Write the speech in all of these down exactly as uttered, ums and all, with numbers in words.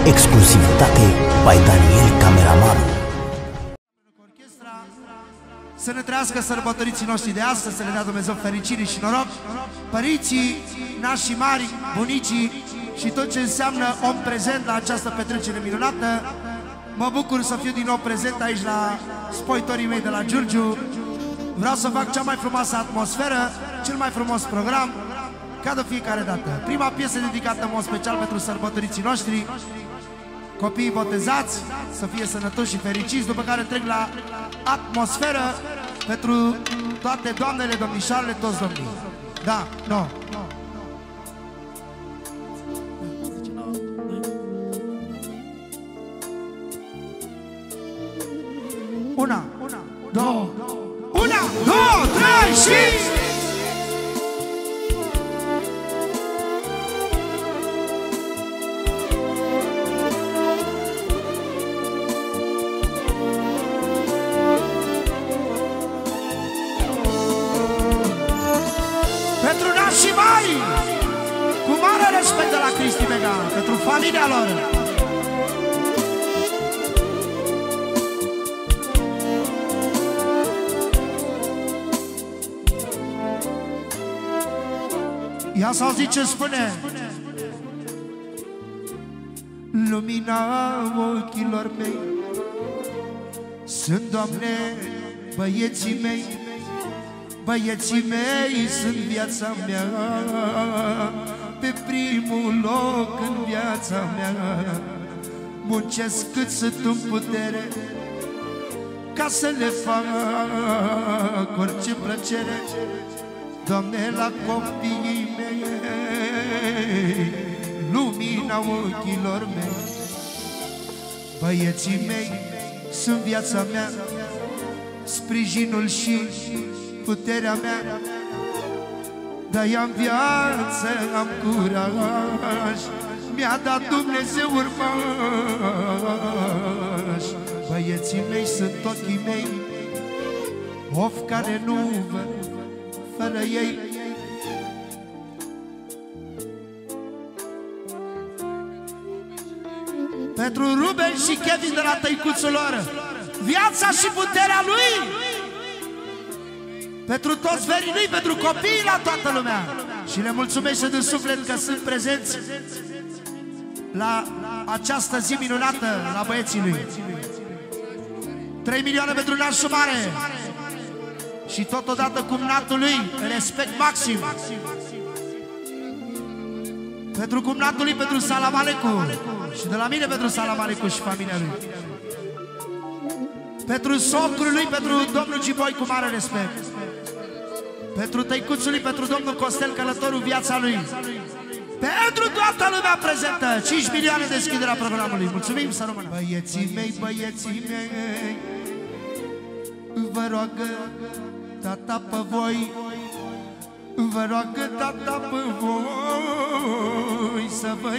Exclusivitate by Daniel Cameramanul. Să ne trăiască sărbătoriții noștri de astăzi, să le dea Dumnezeu fericire și noroc, părinții, nașii mari, bunicii și tot ce înseamnă om prezent la această petrecere minunată. Mă bucur să fiu din nou prezent aici la spoitorii mei de la Giurgiu. Vreau să fac cea mai frumoasă atmosferă, cel mai frumos program, ca de fiecare dată. Prima piesă dedicată în mod special pentru sărbătoriții noștri, copiii botezați, să fie sănătoși și fericiți, după care trec la atmosferă pentru toate doamnele, domnișoarele, toți domnii. Da, nu. No. Una, una, două, una, două, trei și... Pentru nașii mari, cu mare respect de la Cristi Mega, pentru familia lor. Ia să auziți ce spune. Lumina ochilor mei sunt, Doamne, băieții mei. Băieții mei sunt viața mea, pe primul loc în viața mea. Muncesc cât sunt în putere ca să le fac orice plăcere, Doamne, la copiii mei. Lumina ochilor mei, băieții mei sunt viața mea, sprijinul și puterea mea. De-aia în viață am curaj, mi-a dat Dumnezeu urmaș. Băieții mei sunt ochii mei, of care nu văd fără ei. Pentru Ruben și Kevin de la tăicuțul lor, viața și puterea lui. Pentru toți verii lui, pentru copiii, la toată lumea. Și le mulțumesc din suflet că sunt prezenți la această zi minunată la băieții lui. Trei milioane pentru nașul mare și totodată cumnatul lui, respect maxim. Pentru cumnatul lui, pentru Salam Alecu, și de la mine pentru Salam Alecu și familia lui. Pentru socrul lui, pentru domnul Giboi, cu mare respect. Pentru tăicuțul lui, pentru domnul Costel Călătorul, viața lui. Pentru toată lumea prezentă, cinci milioane deschiderea programului. Mulțumim, să rămână. Băieții mei, băieții mei, vă roagă tata pe voi, vă roagă tata pe voi, să vă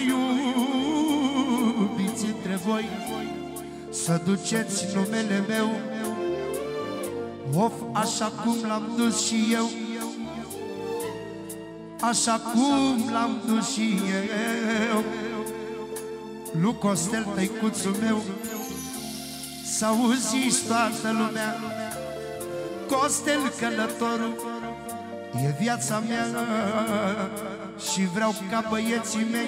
iubiți între voi, să duceți numele meu, of, așa cum l-am dus și eu, așa cum l-am dus și eu. Lui Costel, tăicuțul meu, să auziți toată lumea, Costel Călătorul e viața mea. Și vreau ca băieții mei,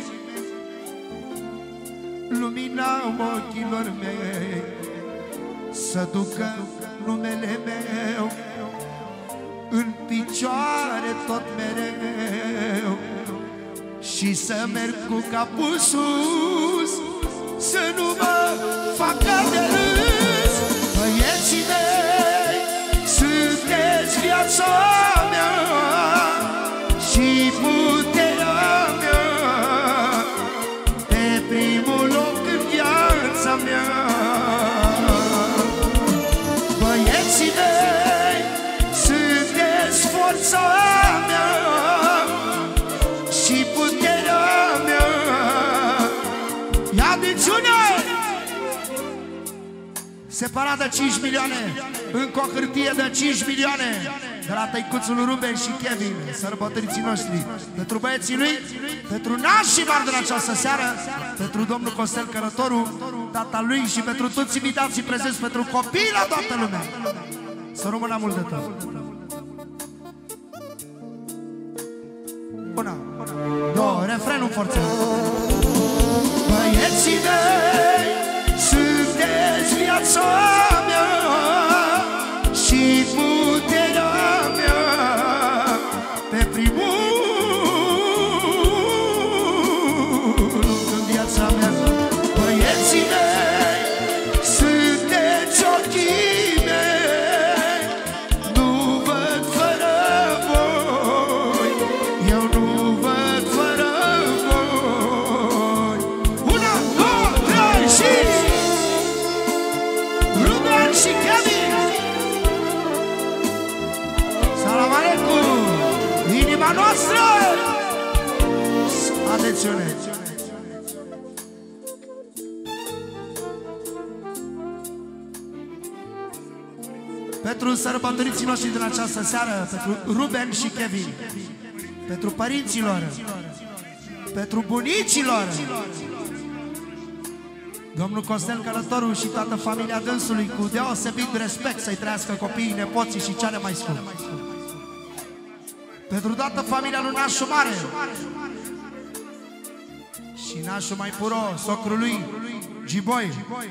lumina ochilor mei, să ducă numele meu în picioare tot mereu, și să merg cu capul sus, să nu mă facă de râs. Băieții mei, sunteți viața mea și puterea mea, pe primul loc în viața mea. Băieții mei, sunteți forța mea și puterea mea. Ia diciune! Separată cinci milioane, încă o hârtie de cinci milioane. de la tăicuțul Ruben și Kevin, sărbătoriții noștri, pentru băieții lui, pentru nașii mari de la această seară, pentru domnul Costel Călătoru, tata lui și pentru toți invitații prezenți, pentru copii la toată lumea. Să rămână mult de tot. Una, două, refrenul forțat. Băieții mei, sunteți viața mea și puterea mea, pe primul în viața mea. Băieții mei, sunteți ochii mei, nu văd fără voi, eu nu văd fără voi. Una, două, trei și Ruben și Kevin. Salam aleikum, inima noastră. Atențiune. Pentru sărbătoriții noștri din această seară, pentru Ruben și Kevin, pentru părinților, pentru bunicilor, domnul Costel Călătoru și toată familia dânsului, cu deosebit respect să-i trăiască copiii, nepoții și cele mai scumpe. Pentru toată familia lui Nașu Mare și Nașu Mai Puro, socrul lui Giboi.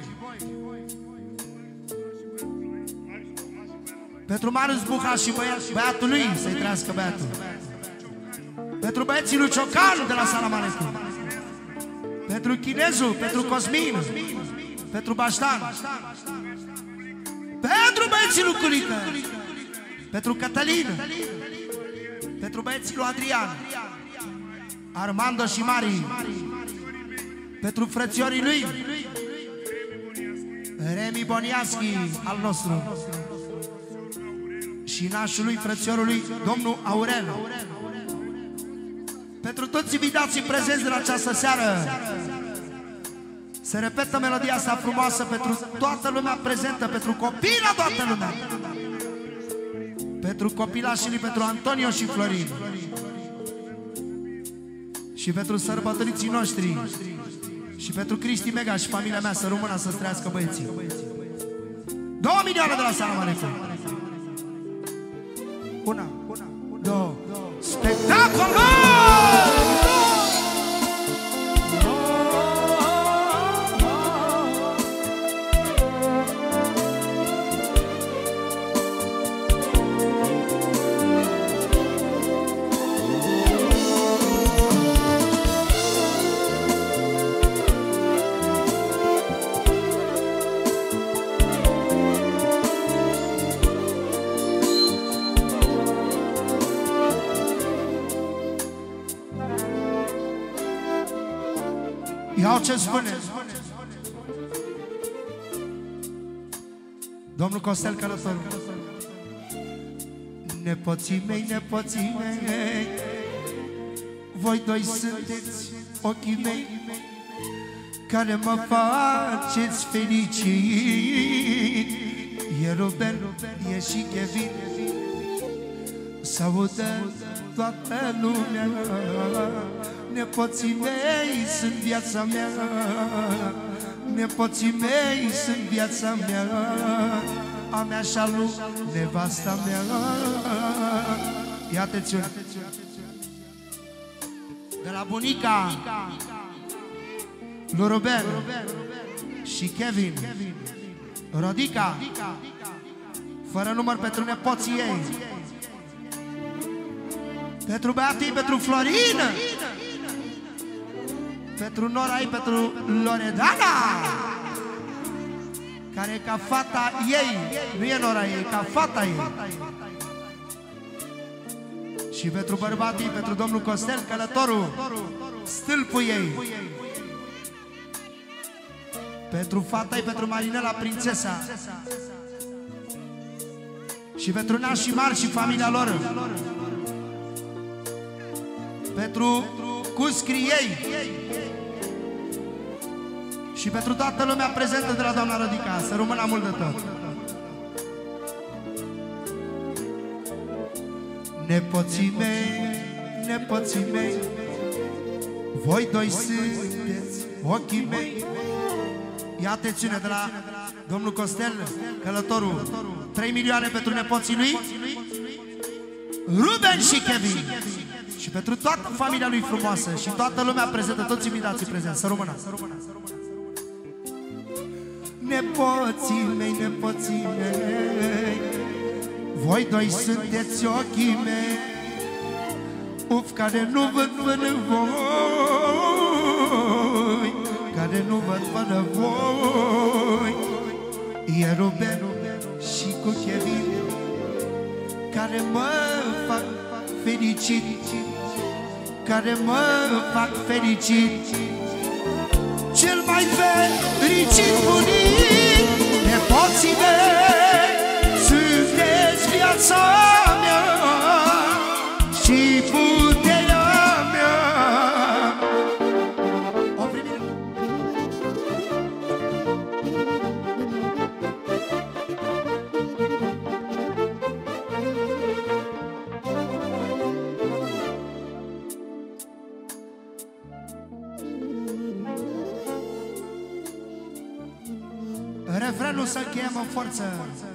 Pentru Marius Buha și băiatul lui, să-i trăiască băiatul. Pentru băieții lui Ciocanu de la Salam aleikum. Pentru Chinezu, pentru Cosmin, pentru Baștan, pentru băieții lui Culică, pentru Cătălin, pentru băieții lui Adrian, Armando și Mari, pentru frățiorii lui Remi Boniaschi, al nostru, și nașul lui, frățiorul lui, domnul Aurel. Pentru toți invitații prezenți de la această seară, se repetă melodia asta frumoasă pentru toată lumea prezentă, pentru copii la toată lumea, pentru copilașii, pentru Antonio și Florin și pentru sărbătoriții noștri și pentru Cristi Mega și familia mea, să rămână să trăiască băieții. Două milioane de la Salam aleikum. Una, două, spectacol! Iau ce spune domnul Costel Călătoru. Nepoții mei, nepoții mei, voi doi sunteți ochii mei, care mă faceți fericit. E Ruben, e și Kevin, să audă toată lumea. Nepoții mei sunt viața mea, nepoții mei sunt viața mea, a mea și a lui nevasta mea. Ia atențiune. De la bunica lui Ruben și Kevin, Rodica, fără număr pentru nepoții ei, pentru băiatii, pentru Florin, pentru Nora ei, pentru Loredana, care e ca fata ei, nu e Nora ei, e ca fata ei. Și pentru bărbatii, pentru domnul Costel Călătoru, stâlpul ei. Pentru fata ei, pentru Marinela, prințesa. Și pentru nașii mari și familia lor. Pentru cuscrii ei. Și pentru toată lumea prezentă de la doamna Rodica, să rămână mult de tot. Nepoții mei, nepoții mei, voi doi sunteți ochii mei. Ia atențiune de la domnul Costel, călătorul. Trei milioane pentru nepoții lui Ruben și Kevin. Și pentru toată familia lui frumoasă și toată lumea prezentă, toți invitații prezenți. Să rămână. Nepoții mei, nepoții mei, voi doi sunteți ochii mei. Uf, care nu văd până voi, care nu văd până voi. E Ruben și cu Kevin, care mă fac fericit, care mă fac fericit. Cel mai fericit bunic, nepoții mei, sunteți viața mea și puterea mea. Oprimire. Refrenul să încheiem în forță.